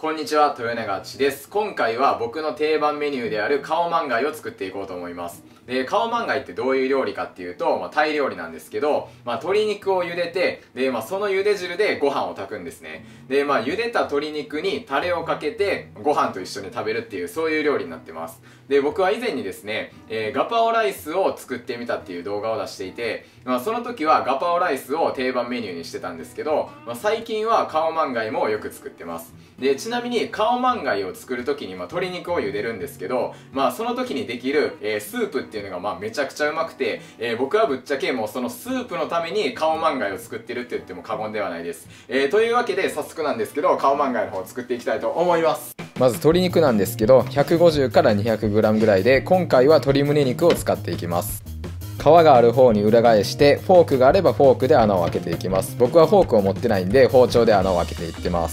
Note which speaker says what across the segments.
Speaker 1: こんにちは、豊永千です。今回は僕の定番メニューであるカオマンガイを作っていこうと思います。で、カオマンガイってどういう料理かっていうと、タイ料理なんですけど、鶏肉を茹でて、で、その茹で汁でご飯を炊くんですね。で、茹でた鶏肉にタレをかけて、ご飯と一緒に食べるっていう、そういう料理になってます。で、僕は以前にですね、ガパオライスを作ってみたっていう動画を出していて、その時はガパオライスを定番メニューにしてたんですけど、最近はカオマンガイもよく作ってます。で、ちなみにカオマンガイを作る時に鶏肉を茹でるんですけど、その時にできる、スープっていうのがめちゃくちゃうまくて、僕はぶっちゃけもうそのスープのためにカオマンガイを作ってるって言っても過言ではないです。というわけで早速なんですけど、カオマンガイの方を作っていきたいと思います。まず鶏肉なんですけど、150から 200g ぐらいで、今回は鶏胸肉を使っていきます。皮がある方に裏返して、フォークがあればフォークで穴を開けていきます。僕はフォークを持ってないんで包丁で穴を開けていってます。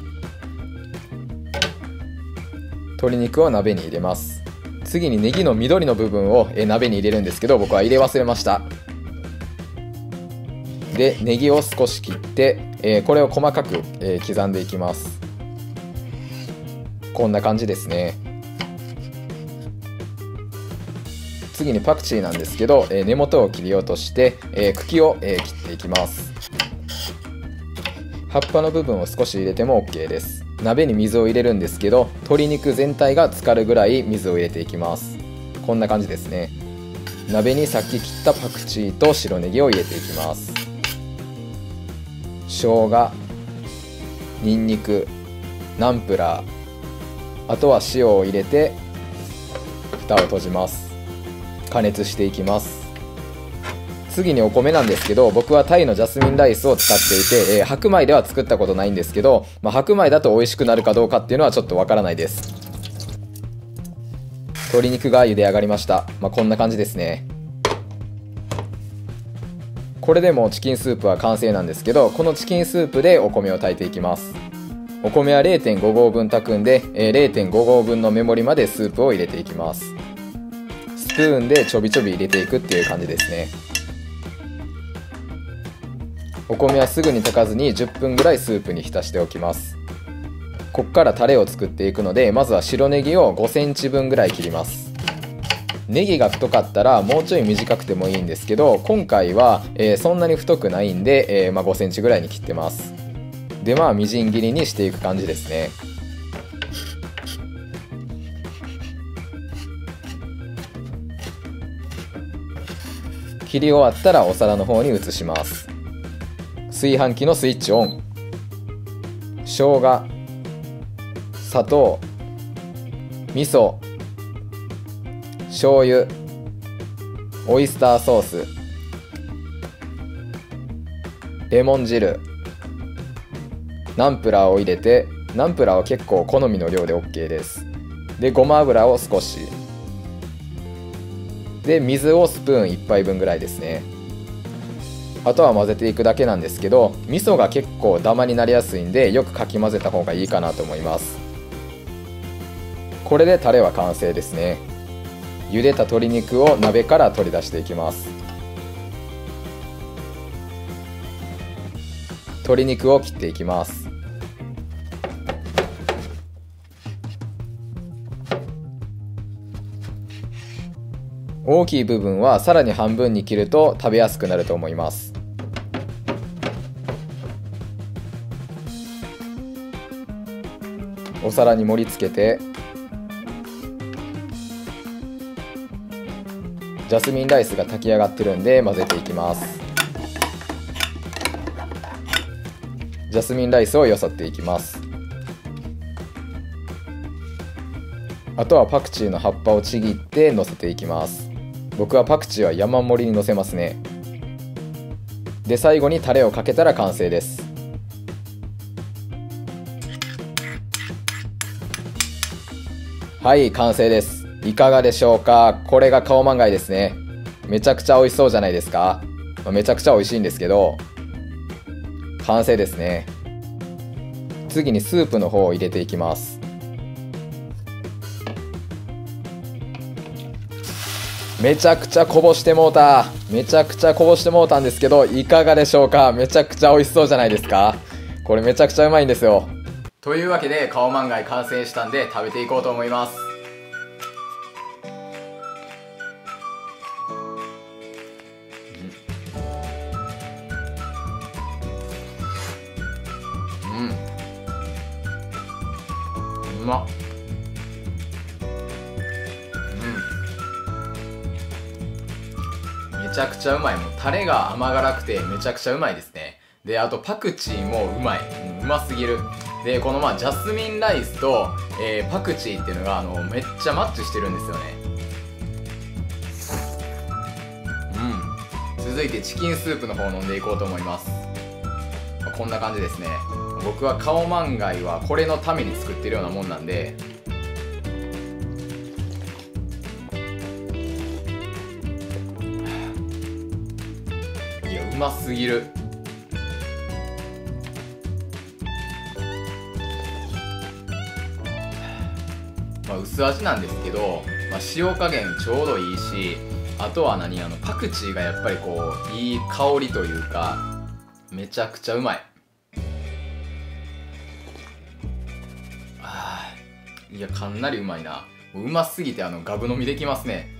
Speaker 1: 鶏肉を鍋に入れます。次にネギの緑の部分を鍋に入れるんですけど、僕は入れ忘れました。で、ネギを少し切って、これを細かく、刻んでいきます。こんな感じですね。次にパクチーなんですけど、根元を切り落として、茎を、切っていきます。葉っぱの部分を少し入れても OK です。鍋に水を入れるんですけど、鶏肉全体が浸かるぐらい水を入れていきます。こんな感じですね。鍋にさっき切ったパクチーと白ネギを入れていきます。生姜、にんにく、ナンプラー、あとは塩を入れて蓋を閉じます。加熱していきます。次にお米なんですけど、僕はタイのジャスミンライスを使っていて、白米では作ったことないんですけど、白米だと美味しくなるかどうかっていうのはちょっとわからないです。鶏肉が茹で上がりました。こんな感じですね。これでもうチキンスープは完成なんですけど、このチキンスープでお米を炊いていきます。お米は 0.5 合分炊くんで、0.5 合分の目盛りまでスープを入れていきます。スプーンでちょびちょび入れていくっていう感じですね。お米はすぐに炊かずに10分ぐらいスープに浸しておきます。こっからタレを作っていくので、まずは白ネギを5センチ分ぐらい切ります。ネギが太かったらもうちょい短くてもいいんですけど、今回は、そんなに太くないんで、5センチぐらいに切ってます。で、みじん切りにしていく感じですね。切り終わったらお皿の方に移します。炊飯器のスイッチオン。生姜、砂糖、味噌、醤油、オイスターソース、レモン汁、ナンプラーを入れて、ナンプラーは結構好みの量で OK です。で、ごま油を少し。で、水をスプーン1杯分ぐらいですね。あとは混ぜていくだけなんですけど、味噌が結構ダマになりやすいんで、よくかき混ぜた方がいいかなと思います。これでタレは完成ですね。茹でた鶏肉を鍋から取り出していきます。鶏肉を切っていきます。大きい部分はさらに半分に切ると食べやすくなると思います。お皿に盛り付けて、ジャスミンライスが炊き上がってるんで混ぜていきます。ジャスミンライスをよそっていきます。あとはパクチーの葉っぱをちぎってのせていきます。僕はパクチーは山盛りにのせますね。で、最後にタレをかけたら完成です。はい、完成です。いかがでしょうか。これがカオマンガイですね。めちゃくちゃ美味しそうじゃないですか。めちゃくちゃ美味しいんですけど、完成ですね。次にスープの方を入れていきます。めちゃくちゃこぼしてもうた。めちゃくちゃこぼしてもうたんですけど、いかがでしょうか。めちゃくちゃ美味しそうじゃないですか。これめちゃくちゃうまいんですよ。 というわけでカオマンガイ完成したんで食べていこうと思います。うまっ。めちゃくちゃうまい。もうタレが甘辛くてめちゃくちゃうまいですね。で、あとパクチーもうまい。うますぎる。で、このジャスミンライスと、パクチーっていうのがめっちゃマッチしてるんですよね。続いてチキンスープの方を飲んでいこうと思います。こんな感じですね。僕はカオマンガイはこれのために作ってるようなもんなんで、いや、うますぎる。薄味なんですけど、塩加減ちょうどいいし、あとはパクチーがやっぱりこういい香りというか、めちゃくちゃうまい。いや、かなりうまいな。うますぎてガブ飲みできますね。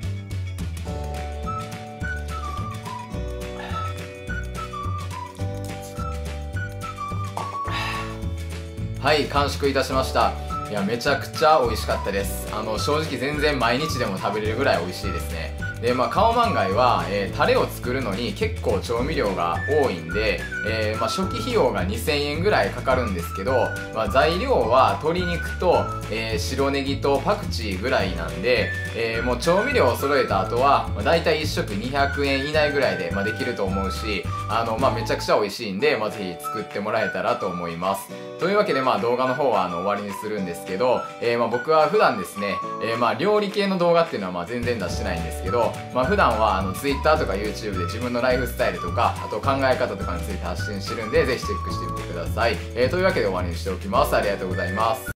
Speaker 1: はい、完食いたしました。いや、めちゃくちゃ美味しかったです。正直全然毎日でも食べれるぐらい美味しいですね。で、カオマンガイは、タレを作るのに結構調味料が多いんで、初期費用が2000円ぐらいかかるんですけど、材料は鶏肉と、白ネギとパクチーぐらいなんで、もう調味料を揃えた後は、だいたい1食200円以内ぐらいで、できると思うし、めちゃくちゃ美味しいんで、ぜひ作ってもらえたらと思います。というわけで、動画の方は終わりにするんですけど、僕は普段ですね、料理系の動画っていうのは全然出してないんですけど、普段はTwitter とか YouTube で自分のライフスタイルとか、あと考え方とかについて発信してるんで、ぜひチェックしてみてください。というわけで終わりにしておきます。ありがとうございます。